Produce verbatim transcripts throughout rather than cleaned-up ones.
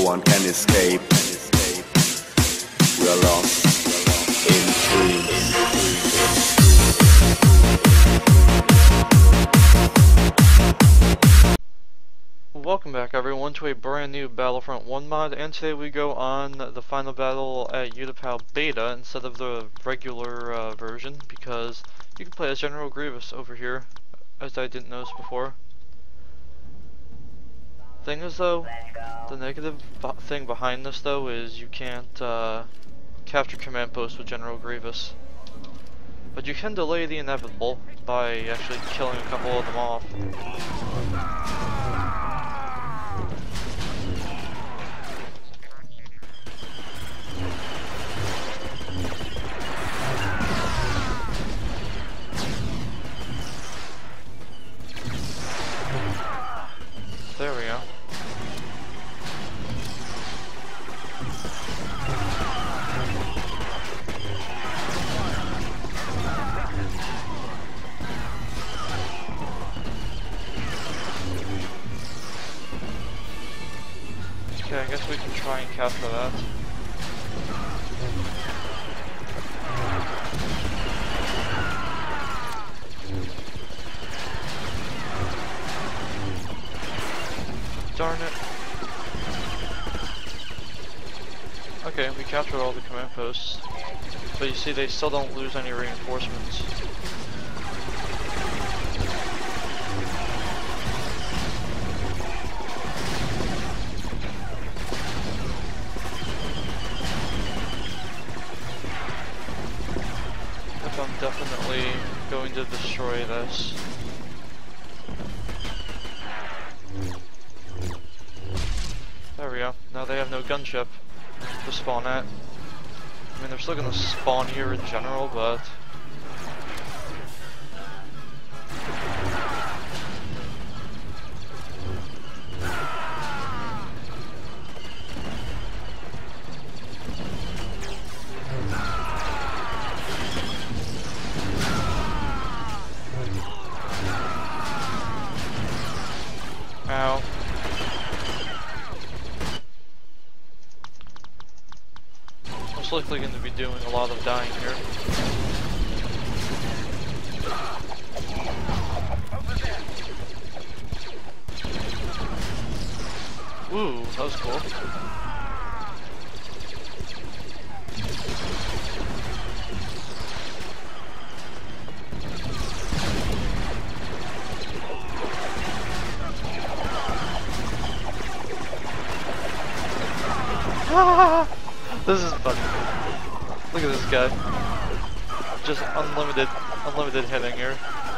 no one can escape. We are lost in dreams. Welcome back everyone to a brand new Battlefront one mod, and today we go on the final battle at Utapau beta instead of the regular uh, version, because you can play as General Grievous over here, as I didn't notice before. Thing is though, the negative thing behind this though is you can't uh, capture command posts with General Grievous. But you can delay the inevitable by actually killing a couple of them off. There we go. Okay, I guess we can try and capture that. Darn it. Okay, we captured all the command posts, but you see they still don't lose any reinforcements. If I'm definitely going to destroy this. There we go. Now they have no gunship to spawn at. I mean, they're still gonna spawn here in general, but... Ow. Most likely going to be doing a lot of dying here. Ooh, that was cool. This is funny. Look at this guy. Just unlimited, unlimited hitting here.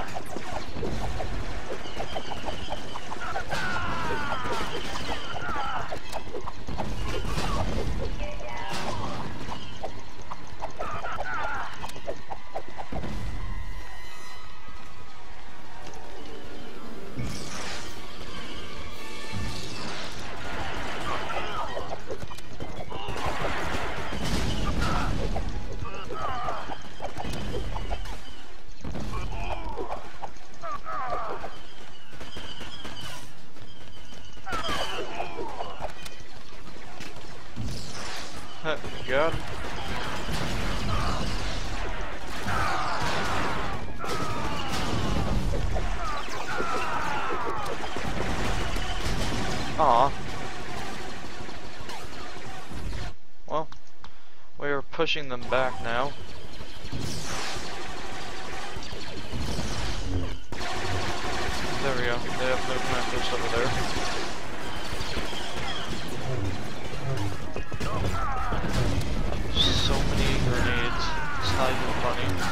Got him. Aw. Well, we are pushing them back now. There we go. They have no command post over there. So many grenades, it's not even funny.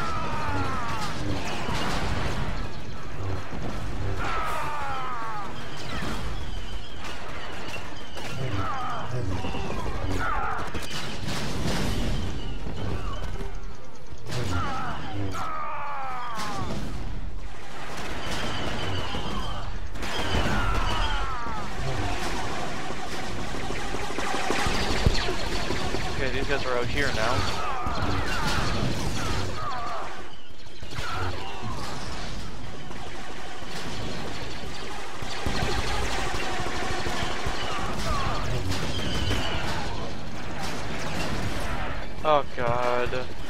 Okay, these guys are out here now. Oh god.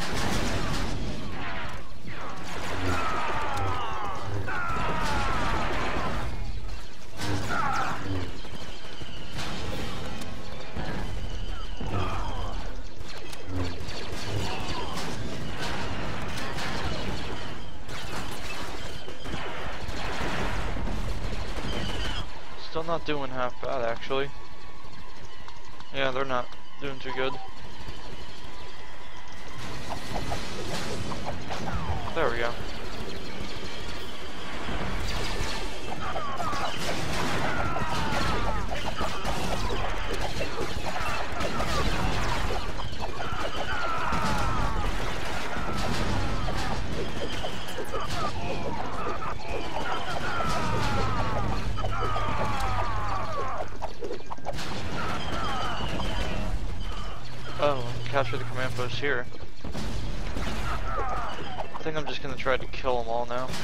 Still not doing half bad, actually. Yeah, they're not doing too good. There we go. Oh, capture the command post here. I think I'm just gonna try to kill them all now.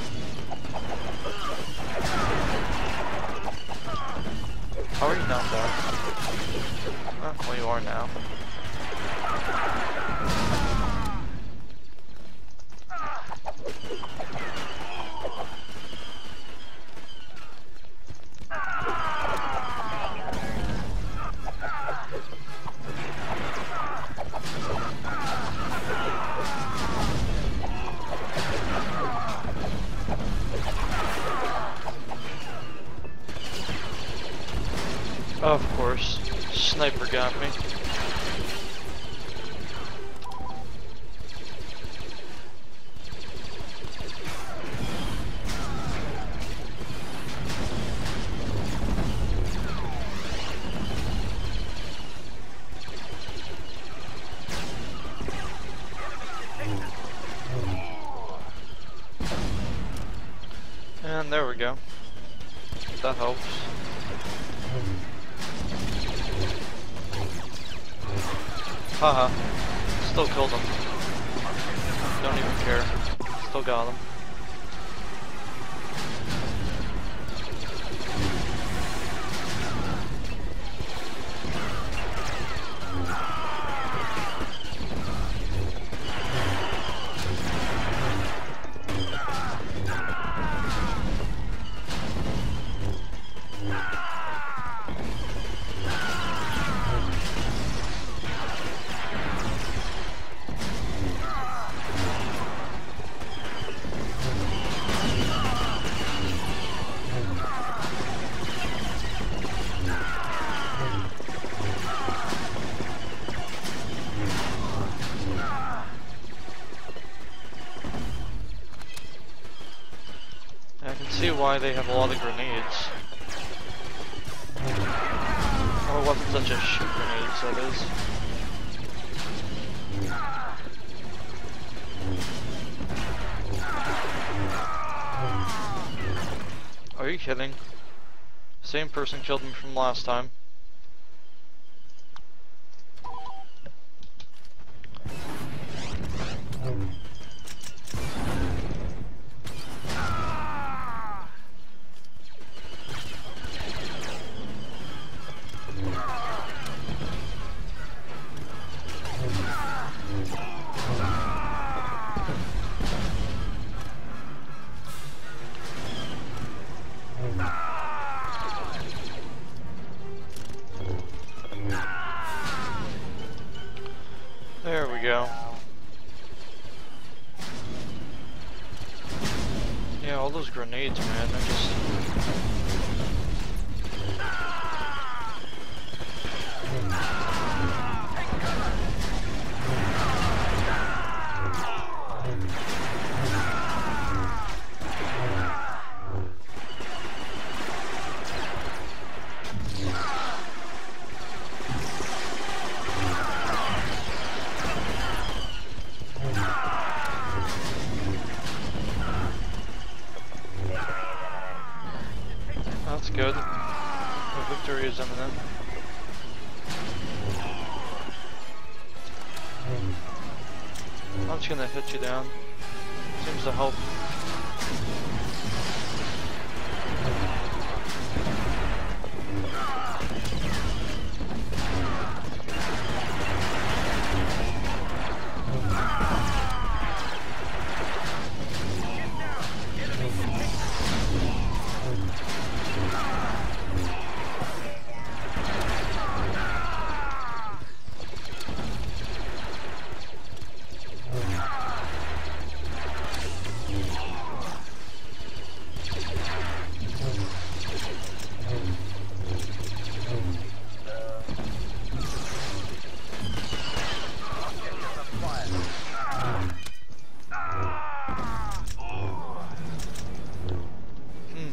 How are you not dead? Oh, well, you are now. Of course, sniper got me. And there we go. That helps. Haha. Still killed him. Don't even care. Still got him. See why they have a lot of grenades. Or weapons that just shoot grenades, that is. Are you kidding? Same person killed me from last time. There we go. Yeah, all those grenades, man, they're just... That's good. The victory is imminent. I'm just gonna hit you down. Seems to help.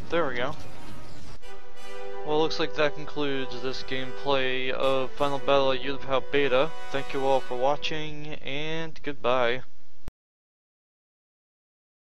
There we go. Well, looks like that concludes this gameplay of Final Battle at Utapau Beta. Thank you all for watching, and goodbye.